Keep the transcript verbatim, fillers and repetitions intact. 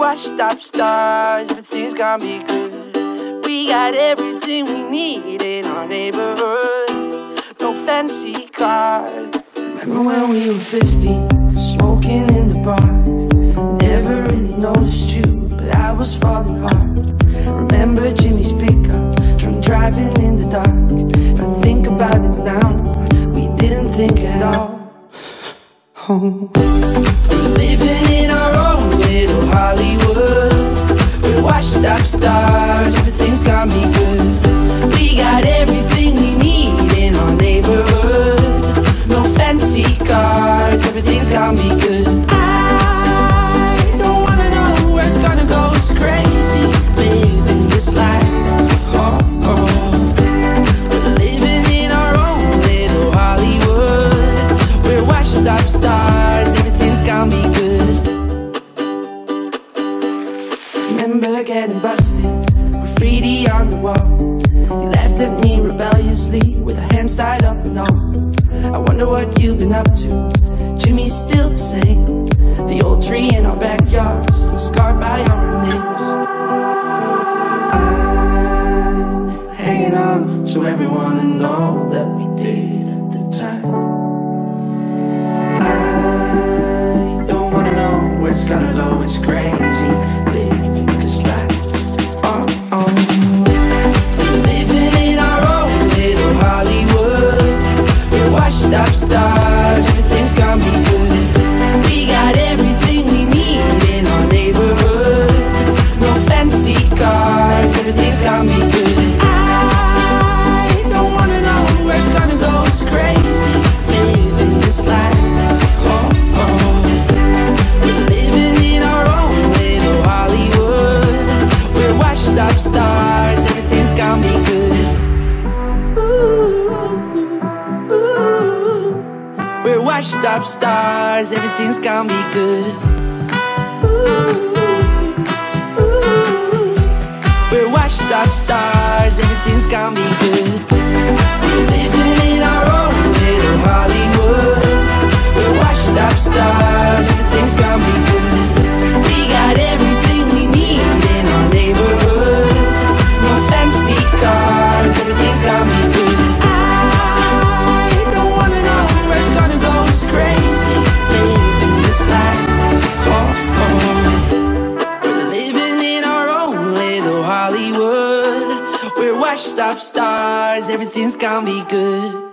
washed up stars, everything's gonna be good. We got everything we need in our neighborhood. No fancy cars. Remember when we were fifteen, smoking in the park. Never really noticed you, but I was falling hard. Remember Jimmy's pickup, drunk driving in the dark. If I think about it now, we didn't think at all. Oh. We're living in our own little Hollywood. We're washed up stars, everything's gonna be good. We got everything we need in our neighborhood. No fancy cars, everything's gonna be good. I don't wanna know where it's gonna go, it's crazy living this life. Oh, oh. We're living in our own little Hollywood. We're washed up stars, everything's gonna be good. Remember getting busted, graffiti on the wall. You laughed at me rebelliously with our hands tied up and all. I wonder what you've been up to. Jimmy's still the same. The old tree in our backyard, still scarred by our names. I'm hanging on to everyone and all that we did at the time. I don't wanna know where it's gonna go, it's crazy living this life. Oh, oh. We're living in our own little Hollywood. We're washed up stars, everything's gonna be good. We got everything we need in our neighborhood. No fancy cars, everything's gonna be good. I don't wanna know where it's gonna go, it's crazy living this life. Oh, oh. We're living in our own little Hollywood. We're washed up stars, everything's gonna be good. Ooh, ooh. We're washed up stars, everything's gonna be good. Ooh, ooh. We're washed up stars, everything's gonna be good. We're living in our own little Hollywood. We're washed up stars, everything's gonna be good. We got everything we need in our neighborhood. No fancy cars, everything's gonna be good. I don't wanna know where it's gonna go, it's crazy living this life. Oh, oh. We're living in our own little Hollywood. We're washed up stars, everything's gonna be good.